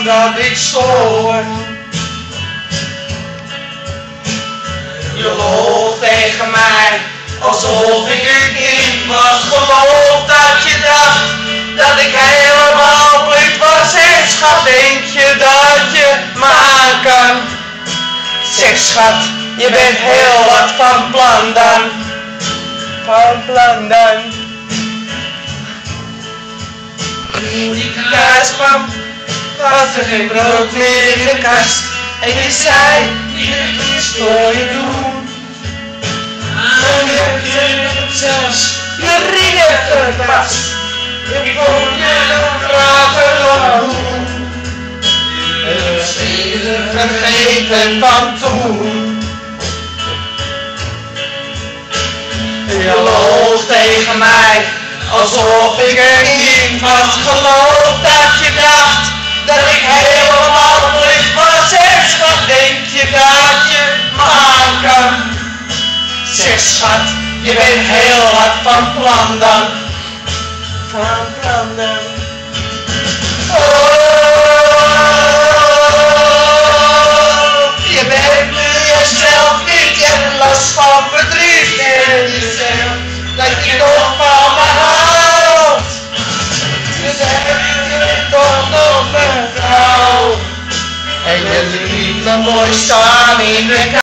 dat ik stoor. Je loog tegen mij, alsof ik een kind was. Geloof dat je dacht, dat ik helemaal blind was. Zeg schat, denk je dat je me aan kan? Zeg schat, je bent heel wat van plan dan. Van plan dan. Toen ik thuis kwam, was er geen brood meer in de kast. En je zei, ik wil iets voor je doen. En je hebt zelfs je riem verpast. Ik vond je graag doen. Het steden vergeten van toen. Je loog tegen mij, alsof ik een kind was. Geloof dat je dacht, dat ik helemaal blind was. Zeg schat, denk je dat je me aan kan? Zeg schat, je bent heel wat van plan dan. Van plan dan. Oh, je bent nu jezelf niet, je hebt last van verdriet en je zegt dat je nog van me houdt. Je zegt je bent toch nog mijn vrouw. En je liet me mooi staan in de